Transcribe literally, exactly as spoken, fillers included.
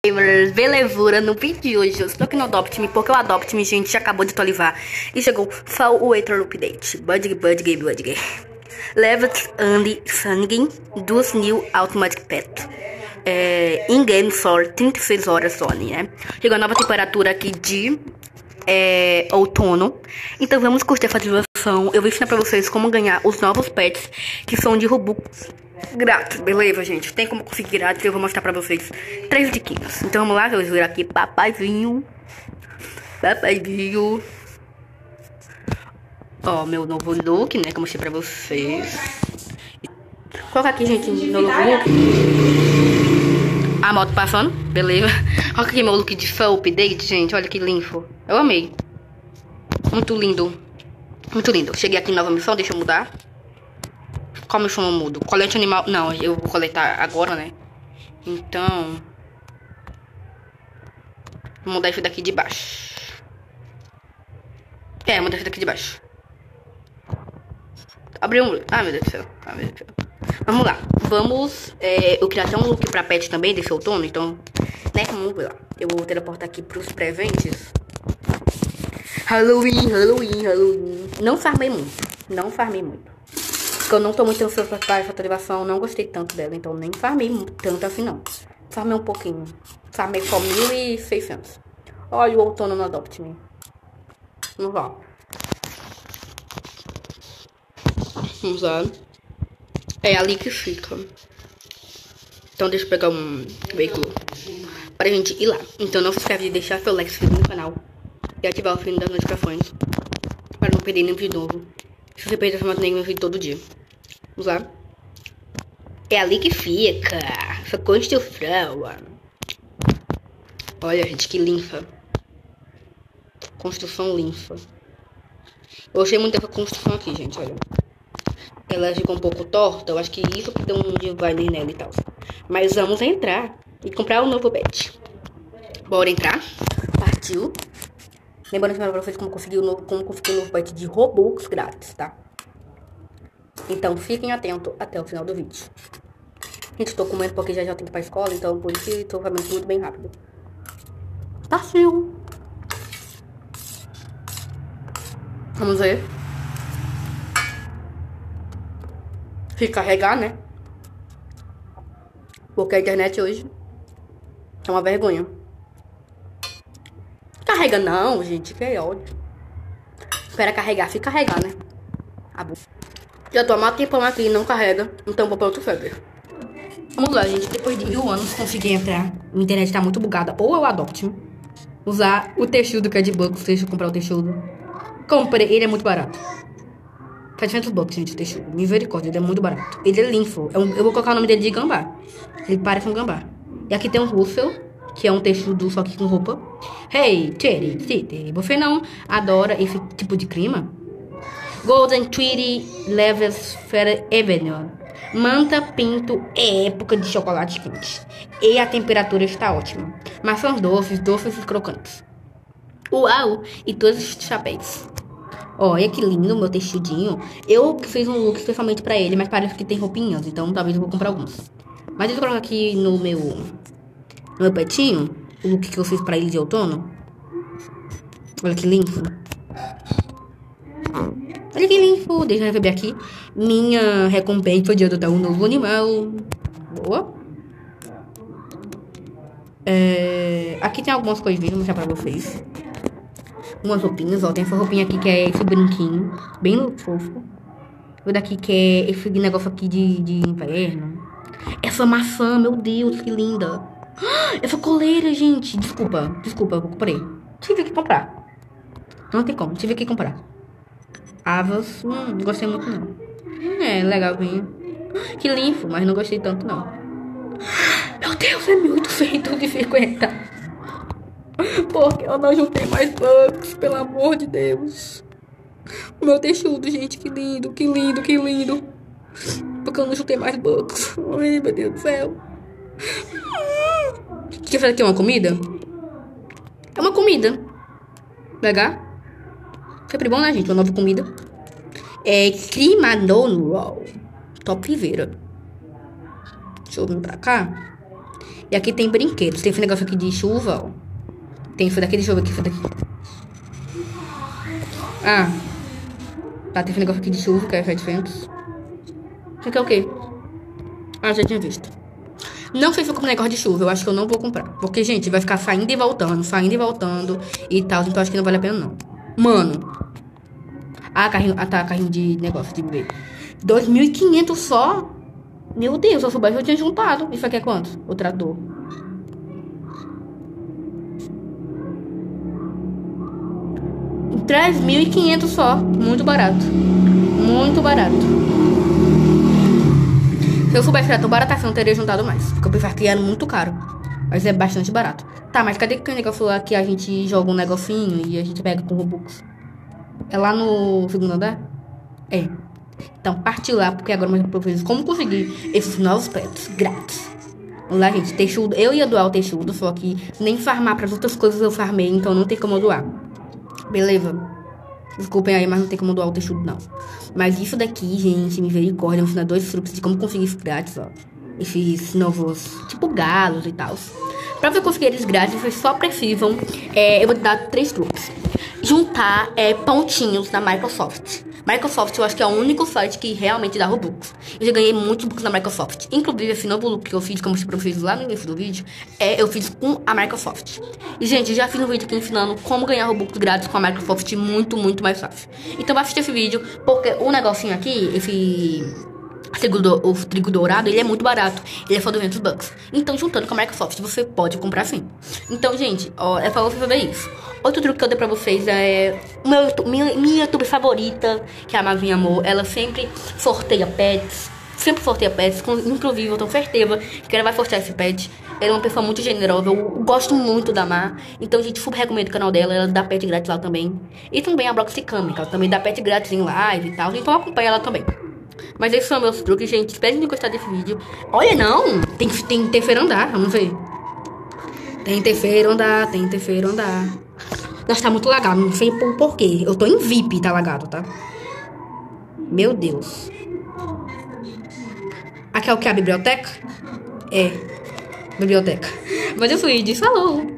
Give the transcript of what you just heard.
Belezura, no vídeo de hoje eu estou aqui no Adopt Me, porque o Adopt Me, gente, acabou de atualizar e chegou Fall Water Update. Budget, budget, budget. Levels and Sangin dos New Automatic Pet. É, in-game for trinta e seis horas só, né? Chegou a nova temperatura aqui de é, outono. Então vamos curtir essa ativação. Eu vou ensinar pra vocês como ganhar os novos pets que são de Robux grátis, beleza, gente? Tem como conseguir grátis, eu vou mostrar pra vocês três diquinhas. Então vamos lá, vamos ver aqui, papaizinho. Papaizinho. Ó, meu novo look, né, que eu mostrei pra vocês. Coloca aqui, gente, meu novo look. A moto passando, beleza. Olha aqui meu look de Fall Update, gente, olha que lindo. Eu amei. Muito lindo. Muito lindo. Cheguei aqui em nova missão, deixa eu mudar. Qual missão eu mudo? Colete animal. Não, eu vou coletar agora, né? Então, vou mudar isso daqui de baixo. É, mudar isso daqui de baixo. Abriu um... Ah, meu Deus do céu. Ah, meu Deus do céu. Vamos lá. Vamos... É, eu queria até um look pra pet também, desse outono. Então, né? Vamos ver lá. Eu vou teleportar aqui pros presentes. Halloween, Halloween, Halloween. Não farmei muito. Não farmei muito. Porque eu não tô muito ansioso pra essa ativação. Não gostei tanto dela. Então, nem farmei tanto assim, não. Farmei um pouquinho. Farmei só mil e seiscentos. Olha o outono no Adopt Me. Vamos lá. Vamos lá. É ali que fica. Então deixa eu pegar um veículo pra gente ir lá. Então não se esquece de deixar seu like, se inscrever no canal e ativar o sininho das notificações para não perder nenhum vídeo novo. Se você perder essa matéria, meu vídeo todo dia. Vamos lá. É ali que fica essa construção. Olha, gente, que linfa. Construção linfa. Eu gostei muito dessa construção aqui, gente, olha. Ela ficou um pouco torta. Eu acho que isso que deu um diviner nela e tal. Mas vamos entrar e comprar um novo pet. Bora entrar. Partiu. Lembrando pra vocês como conseguir o novo, como conseguir um novo pet de Robux grátis, tá? Então fiquem atentos até o final do vídeo. Gente, tô comendo porque já já tenho que ir pra escola. Então por isso que tô fazendo tudo bem rápido. Partiu. Vamos ver. Se carregar, né? Porque a internet hoje é uma vergonha. Carrega não, gente. Que ódio. Espera carregar. Se carregar, né? Ah, já tô há mais tempo aqui e não carrega. Então vou pra outro server. Vamos lá, gente. Depois de mil anos consegui entrar. A internet tá muito bugada. Ou eu adopte usar o texudo que é de banco. Deixa eu comprar o texudo. Comprei. Ele é muito barato. setecentos bucks, gente, o texudo. Misericórdia, ele é muito barato. Ele é linfo. Eu, eu vou colocar o nome dele de gambá. Ele parece um gambá. E aqui tem um Russell, que é um texudo só que com roupa. Hey, Cherry, City, você não adora esse tipo de clima? Golden Tweety Levels Fair Avenue. Manta Pinto é época de chocolate quente. E a temperatura está ótima. Maçãs doces, doces e crocantes. Uau! E todos os chapéus. Olha que lindo o meu texudinho. Eu fiz um look especialmente pra ele, mas parece que tem roupinhas, então talvez eu vou comprar alguns. Mas deixa eu colocar aqui no meu, no meu petinho, o look que eu fiz pra ele de outono. Olha que lindo. Olha que lindo. Deixa eu receber aqui minha recompensa de adotar um novo animal. Boa. É, aqui tem algumas coisinhas, vou mostrar pra vocês. Umas roupinhas, ó. Tem essa roupinha aqui que é esse brinquinho. Bem fofo. O daqui que é esse negócio aqui de, de inverno. Essa maçã, meu Deus, que linda. Essa coleira, gente. Desculpa, desculpa, eu comprei. Tive que comprar. Não tem como, tive que comprar. Avas, hum, não gostei muito não. É, legalzinho. Que lindo, mas não gostei tanto não. Meu Deus, é mil oitocentos e cinquenta. Porque eu não juntei mais bucks, pelo amor de Deus. O meu texudo, gente, que lindo, que lindo, que lindo. Porque eu não juntei mais bucks. Ai, meu Deus do céu. Quer fazer aqui uma comida? É uma comida. Legal? Sempre bom, né, gente? Uma nova comida. É Crimanolo Roll. Top Viveira. Deixa eu vir pra cá. E aqui tem brinquedos. Tem esse negócio aqui de chuva, ó. Tem isso daqui, deixa eu ver aqui, isso daqui. Ah. Tá, tem esse negócio aqui de chuva, que é Red Fence. Isso aqui é o quê? Ah, já tinha visto. Não sei se eu compro negócio de chuva, eu acho que eu não vou comprar. Porque, gente, vai ficar saindo e voltando, saindo e voltando e tal. Então acho que não vale a pena, não. Mano. Ah, carrinho, ah, tá, carrinho de negócio de bebê. dois mil e quinhentos só? Meu Deus, se eu soubesse eu tinha juntado. Isso aqui é quanto? O trator. três mil e quinhentos só. Muito barato. Muito barato. Se eu soubesse que era tão barato assim, eu não teria juntado mais. Porque eu pensava que era muito caro. Mas é bastante barato. Tá, mas cadê que o negócio lá que a gente joga um negocinho e a gente pega com Robux? É lá no segundo andar? É. Então parte lá, porque agora mais pra vocês como conseguir esses novos pets grátis. Vamos lá, gente. Texudo. Eu ia doar o texudo, só que nem farmar pras outras coisas eu farmei, então não tem como eu doar. Beleza? Desculpem aí, mas não tem como doar o texudo, não. Mas isso daqui, gente, misericórdia, eu vou ensinar dois truques de como conseguir isso grátis, ó. Esses novos, tipo galos e tal. Pra você conseguir eles grátis, vocês só precisam, é, eu vou te dar três truques. Juntar é, pontinhos na Microsoft. Microsoft, eu acho que é o único site que realmente dá Robux. Eu já ganhei muitos Robux na Microsoft. Inclusive, esse novo look que eu fiz, como eu mostrei pra vocês lá no início do vídeo, é, eu fiz com a Microsoft. E, gente, eu já fiz um vídeo aqui ensinando como ganhar Robux grátis com a Microsoft muito, muito mais fácil. Então, vai assistir esse vídeo, porque o negocinho aqui, esse... O trigo dourado, ele é muito barato. Ele é só duzentos bucks. Então, juntando com a Microsoft, você pode comprar sim. Então, gente, ó, é só você fazer isso. Outro truque que eu dei pra vocês é... Meu, minha, minha YouTube favorita, que é a Mavinha Amor. Ela sempre sorteia pets. Sempre sorteia pets. Inclusive, eu tenho certeza que ela vai sortear esse pet. Ela é uma pessoa muito generosa. Eu gosto muito da Mar. Então, gente, super recomendo o canal dela. Ela dá pet grátis lá também. E também a Bloxicam, que ela também dá pet grátis em live e tal. Então, acompanha ela também. Mas esses são meus truques, gente. Espero que tenham gostado desse vídeo. Olha, não! Tem, tem terceiro andar, vamos ver. Tem terceiro andar, tem terceiro andar. Nossa, tá muito lagado, não sei por porquê. Eu tô em V I P, tá lagado, tá? Meu Deus. Aqui é o que? A biblioteca? É, biblioteca. Mas eu fui, disse falou.